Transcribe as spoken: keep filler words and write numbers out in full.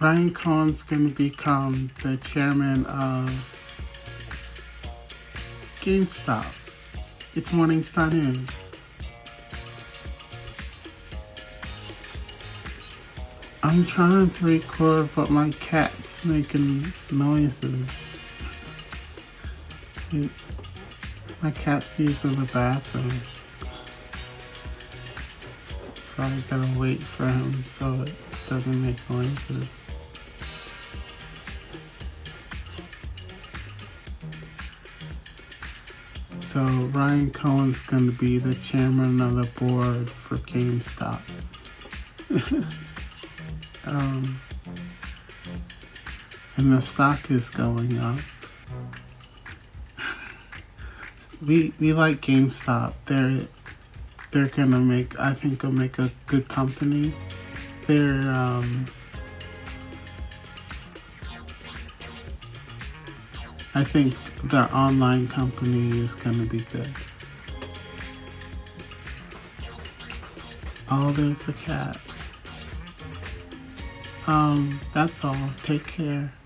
Ryan Cohen's going to become the chairman of GameStop. It's Morningstar News. I'm trying to record, but my cat's making noises. It, my cat's using the bathroom. So I gotta wait for him so it doesn't make noises. So Ryan Cohen's gonna be the chairman of the board for GameStop. um, and the stock is going up. we we like GameStop. They're they're gonna make I think they'll make a good company. They're um, I think their online company is gonna be good. Oh, there's the cat. Um, that's all. Take care.